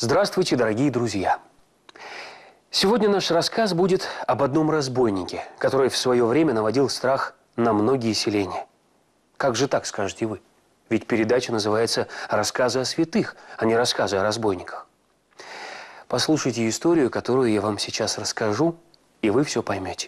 Здравствуйте, дорогие друзья! Сегодня наш рассказ будет об одном разбойнике, который в свое время наводил страх на многие селения. Как же так, скажете вы? Ведь передача называется «Рассказы о святых», а не «Рассказы о разбойниках». Послушайте историю, которую я вам сейчас расскажу, и вы все поймете.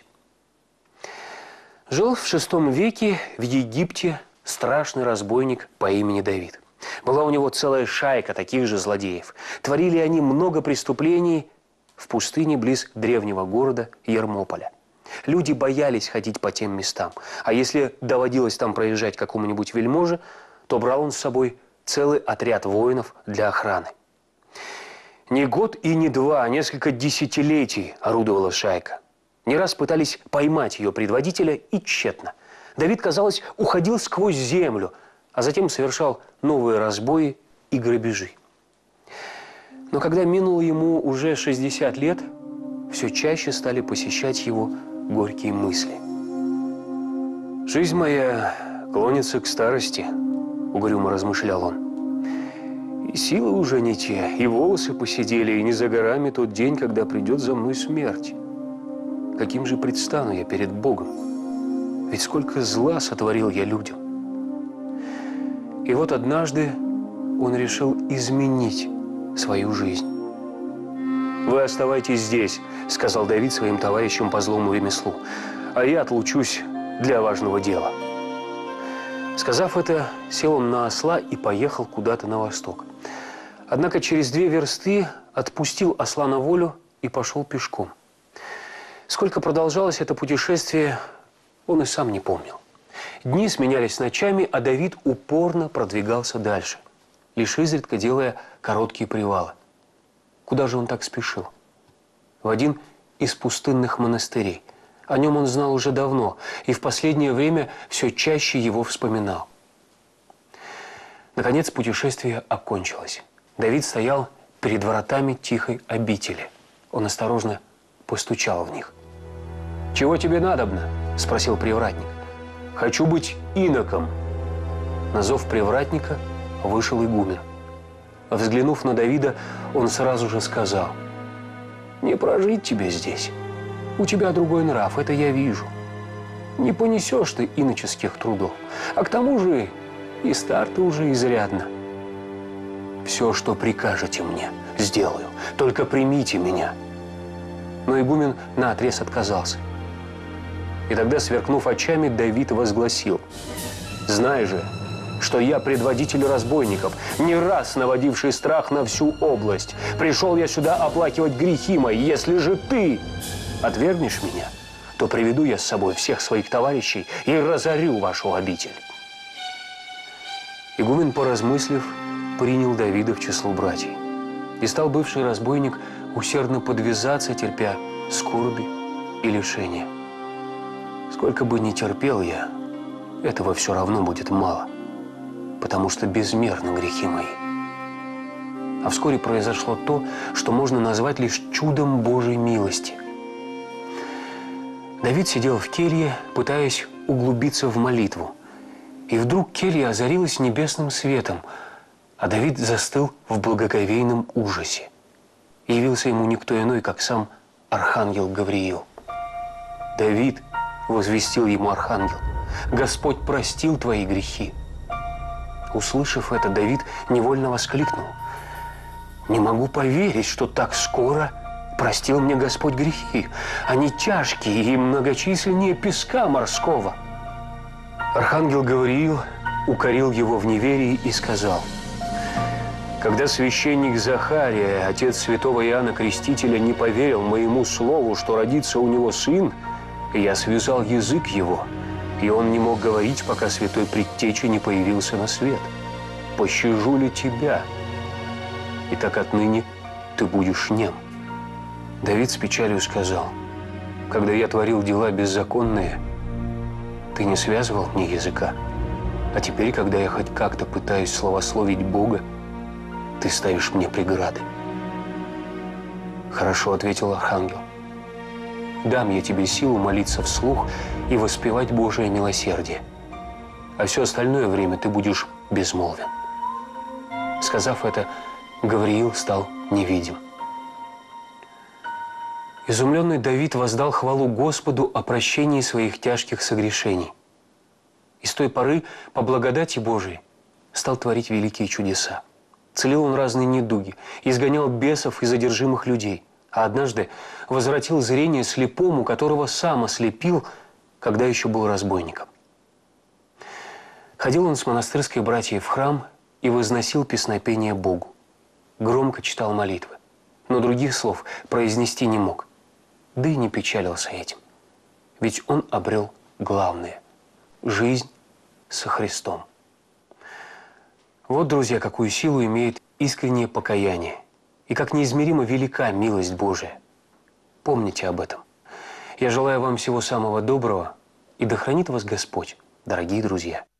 Жил в VI веке в Египте страшный разбойник по имени Давид. Была у него целая шайка таких же злодеев. Творили они много преступлений в пустыне близ древнего города Ермополя. Люди боялись ходить по тем местам. А если доводилось там проезжать какому-нибудь вельможе, то брал он с собой целый отряд воинов для охраны. Не год и не два, а несколько десятилетий орудовала шайка. Не раз пытались поймать ее предводителя, и тщетно. Давид, казалось, уходил сквозь землю, а затем совершал новые разбои и грабежи. Но когда минуло ему уже 60 лет, все чаще стали посещать его горькие мысли. «Жизнь моя клонится к старости», – угрюмо размышлял он. «И силы уже не те, и волосы поседели, и не за горами тот день, когда придет за мной смерть. Каким же предстану я перед Богом? Ведь сколько зла сотворил я людям». И вот однажды он решил изменить свою жизнь. «Вы оставайтесь здесь», – сказал Давид своим товарищам по злому ремеслу, «а я отлучусь для важного дела». Сказав это, сел он на осла и поехал куда-то на восток. Однако через 2 версты отпустил осла на волю и пошел пешком. Сколько продолжалось это путешествие, он и сам не помнил. Дни сменялись ночами, а Давид упорно продвигался дальше, лишь изредка делая короткие привалы. Куда же он так спешил? В один из пустынных монастырей. О нем он знал уже давно, и в последнее время все чаще его вспоминал. Наконец путешествие окончилось. Давид стоял перед воротами тихой обители. Он осторожно постучал в них. «Чего тебе надобно?» – спросил привратник. «Хочу быть иноком». На зов привратника вышел игумен. Взглянув на Давида, он сразу же сказал: «Не прожить тебе здесь. У тебя другой нрав, это я вижу. Не понесешь ты иноческих трудов, а к тому же и стар ты уже изрядно. Все, что прикажете мне, сделаю, только примите меня». Но игумен наотрез отказался. И тогда, сверкнув очами, Давид возгласил: «Знай же, что я предводитель разбойников, не раз наводивший страх на всю область. Пришел я сюда оплакивать грехи мои. Если же ты отвергнешь меня, то приведу я с собой всех своих товарищей и разорю вашу обитель». Игумен, поразмыслив, принял Давида в число братьев. И стал бывший разбойник усердно подвязаться, терпя скорби и лишения. «Сколько бы ни терпел я, этого все равно будет мало, потому что безмерны грехи мои». А вскоре произошло то, что можно назвать лишь чудом Божьей милости. Давид сидел в келье, пытаясь углубиться в молитву. И вдруг келья озарилась небесным светом, а Давид застыл в благоговейном ужасе. И явился ему никто иной, как сам архангел Гавриил. «Давид», – возвестил ему архангел, – «Господь простил твои грехи». Услышав это, Давид невольно воскликнул: «Не могу поверить, что так скоро простил мне Господь грехи. Они тяжкие и многочисленнее песка морского». Архангел Гавриил укорил его в неверии и сказал: «Когда священник Захария, отец святого Иоанна Крестителя, не поверил моему слову, что родится у него сын, я связал язык его, и он не мог говорить, пока святой предтеча не появился на свет. Пощажу ли тебя? И так отныне ты будешь нем». Давид с печалью сказал: «Когда я творил дела беззаконные, ты не связывал мне языка, а теперь, когда я хоть как-то пытаюсь славословить Бога, ты ставишь мне преграды». «Хорошо», — ответил архангел. «Дам я тебе силу молиться вслух и воспевать Божие милосердие, а все остальное время ты будешь безмолвен». Сказав это, Гавриил стал не видим. Изумленный Давид воздал хвалу Господу о прощении своих тяжких согрешений. И с той поры, по благодати Божией, стал творить великие чудеса. Целил он разные недуги, изгонял бесов и задержимых людей, а однажды возвратил зрение слепому, которого сам ослепил, когда еще был разбойником. Ходил он с монастырской братьей в храм и возносил песнопение Богу. Громко читал молитвы, но других слов произнести не мог, да и не печалился этим. Ведь он обрел главное – жизнь со Христом. Вот, друзья, какую силу имеет искреннее покаяние и как неизмеримо велика милость Божия. Помните об этом. Я желаю вам всего самого доброго, и да хранит вас Господь, дорогие друзья.